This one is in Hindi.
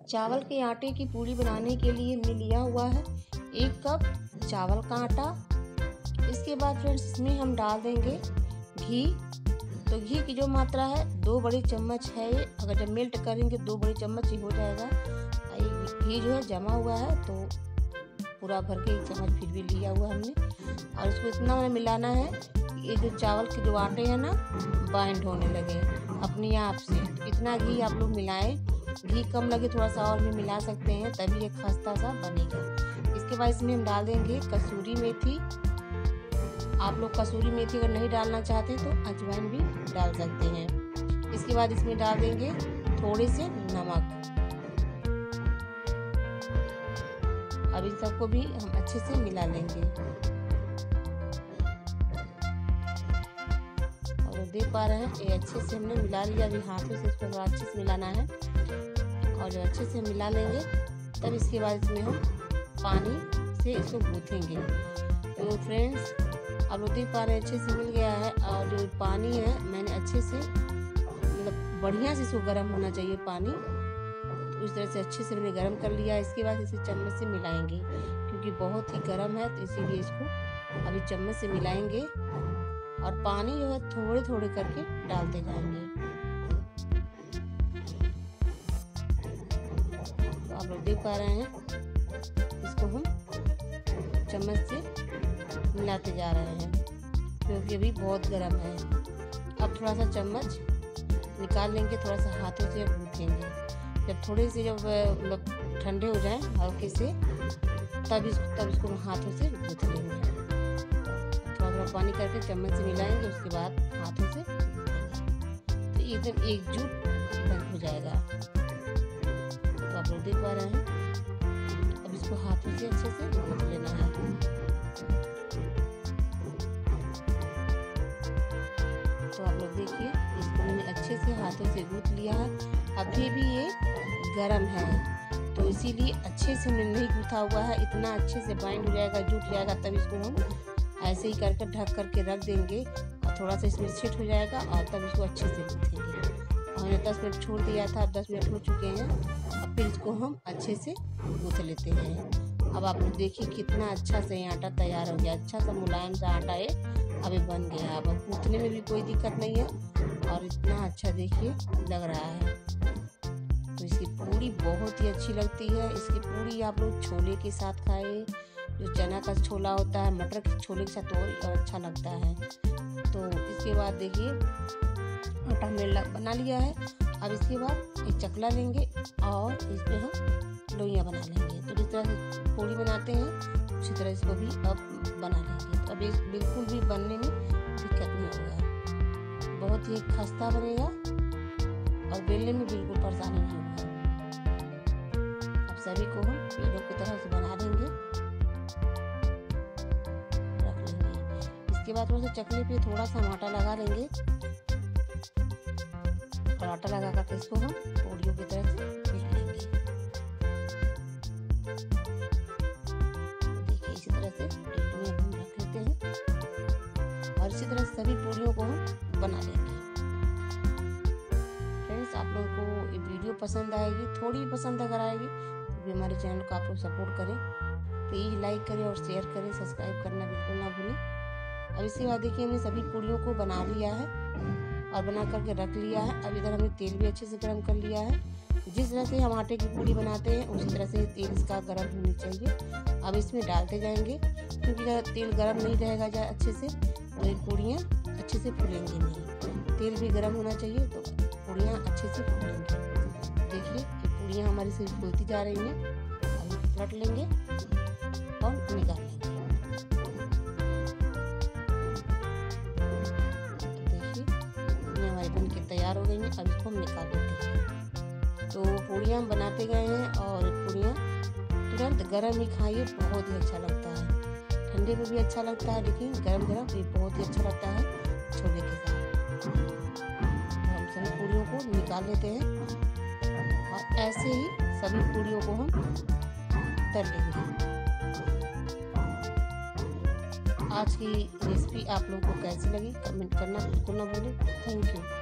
चावल के आटे की पूड़ी बनाने के लिए हमने लिया हुआ है 1 कप चावल का आटा। इसके बाद फ्रेंड्स इसमें हम डाल देंगे घी। तो घी की जो मात्रा है 2 बड़े चम्मच है ये। अगर जब मेल्ट करेंगे 2 बड़े चम्मच ही हो जाएगा। घी जो है जमा हुआ है तो पूरा भर के 1 चम्मच फिर भी लिया हुआ हमने। और इसको इतना मिलाना है कि ये जो चावल के जो आटे हैं ना बाइंड होने लगे अपने आप से। तो इतना घी आप लोग मिलाएं। घी कम लगे थोड़ा सा और भी मिला सकते हैं, तभी ये खस्ता सा बनेगा। इसके बाद इसमें हम डाल देंगे कसूरी मेथी। आप लोग कसूरी मेथी अगर नहीं डालना चाहते तो अजवाइन भी डाल सकते हैं। इसके बाद इसमें डाल देंगे थोड़े से नमक। अब इन सबको भी हम अच्छे से मिला लेंगे। और देख पा रहे हैं ये अच्छे से हमने मिला लिया। अभी हाथों से इसको थोड़ा अच्छे से मिलाना है। और जब अच्छे से मिला लेंगे तब इसके बाद इसमें हम पानी से इसको गूँथेंगे। तो फ्रेंड्स आप लोग देख पा रहे हैं अच्छे से मिल गया है। और जो पानी है मैंने अच्छे से मतलब बढ़िया से इसको गर्म होना चाहिए पानी। तो इस तरह से अच्छे से मैंने गर्म कर लिया। इसके बाद इसे चम्मच से मिलाएंगे क्योंकि बहुत ही गर्म है, तो इसीलिए इसको अभी चम्मच से मिलाएंगे। और पानी जो है थोड़े थोड़े करके डालते जाएंगे। तो आप लोग देख पा रहे हैं इसको हम चम्मच से मिलाते जा रहे हैं क्योंकि अभी बहुत गर्म है। अब थोड़ा सा चम्मच निकाल लेंगे, थोड़ा सा हाथों से गूँथेंगे। जब थोड़े से जब मतलब ठंडे हो जाएं हल्के से तब इसको हाथों से गूँथ लेंगे। थोड़ा थोड़ा पानी करके चम्मच से मिलाएंगे, उसके बाद हाथों से तो एकदम एकजुट हो जाएगा। तो आप लोग देख पा रहे हैं अब इसको हाथों से अच्छे से गूँथ लेना है। तो आप लोग देखिए इसको मैंने अच्छे से हाथों से गूँथ लिया है। अभी भी ये गरम है तो इसीलिए अच्छे से हमने नहीं गूँथा हुआ है। इतना अच्छे से बाइंड हो जाएगा, जुट जाएगा, तब इसको हम ऐसे ही करके ढक करके रख देंगे। और थोड़ा सा इसमें सेट हो जाएगा और तब इसको अच्छे से गूँथेंगे। हमने 10 मिनट छोड़ दिया था, अब 10 मिनट हो चुके हैं। अब फिर इसको हम अच्छे से गूँथ लेते हैं। अब आप लोग देखिए कितना अच्छा से ये आटा तैयार हो गया। अच्छा सा मुलायम सा आटा है अभी बन गया। अब गूँथने में भी कोई दिक्कत नहीं है और इतना अच्छा देखिए लग रहा है। तो इसकी पूड़ी बहुत ही अच्छी लगती है। इसकी पूड़ी आप लोग छोले के साथ खाएं, जो चना का छोला होता है मटर के छोले के साथ और अच्छा लगता है। तो इसके बाद देखिए आटा हमने बना लिया है। अब इसके बाद एक चकला लेंगे और इसमें हम लोइयाँ बना लेंगे। तो जिस तरह से पूड़ी बनाते हैं उसी तरह इसको भी अब बना लेंगे। तो अब ये बिल्कुल भी बनने में दिक्कत नहीं होगा, बहुत ही खस्ता बनेगा और बेलने में बिल्कुल परेशानी नहीं होगा। अब सभी को हम पेड़ों की तरह से बना देंगे, रख लेंगे। इसके बाद थोड़ा सा चकले पे थोड़ा सा आटा लगा लेंगे और आटा लगा करके इसको हम पूड़ियों की तरह से बेल लेंगे। देखिए इसी तरह से प्लेट में हम रख लेते हैं और इसी तरह सभी पूड़ियों को हम बना लेंगे। आप लोगों को ये वीडियो पसंद आएगी, थोड़ी पसंद अगर आएगी तो भी हमारे चैनल को आप लोग सपोर्ट करें। प्लीज़ लाइक करें और शेयर करें, सब्सक्राइब करना बिल्कुल ना भूलें। अब इसके बाद देखिए हमने सभी पूड़ियों को बना लिया है और बना करके रख लिया है। अब इधर हमने तेल भी अच्छे से गर्म कर लिया है। जिस तरह से हम आटे की पूड़ी बनाते हैं उसी तरह से तेल इसका गर्म होनी चाहिए। अब इसमें डालते जाएंगे क्योंकि अगर तेल गर्म नहीं रहेगा अच्छे से तो ये पूड़ियाँ अच्छे से फूलेंगी नहीं। तेल भी गर्म होना चाहिए तो पूड़ियाँ अच्छे से फूलेंगी। देखिए ये पूड़ियाँ हमारी से फूलती जा रही हैं। अब पलट लेंगे और निकाल लेंगे। तो देखिए पूड़ियाँ हमारी बन के तैयार हो गई हैं। अब इसको हम निकाल लेते हैं। तो पूड़ियाँ हम बनाते गए हैं और पूड़ियाँ तुरंत गर्म ही खाइए, बहुत ही अच्छा लगता है। ठंडे में भी अच्छा लगता है लेकिन गरम गरम भी बहुत ही अच्छा लगता है छोले के साथ। सभी पूड़ियों को निकाल लेते हैं और ऐसे ही सभी पूड़ियों को हम तल लेंगे। आज की रेसिपी आप लोगों को कैसी लगी कमेंट करना बिल्कुल ना भूलें। Thank you.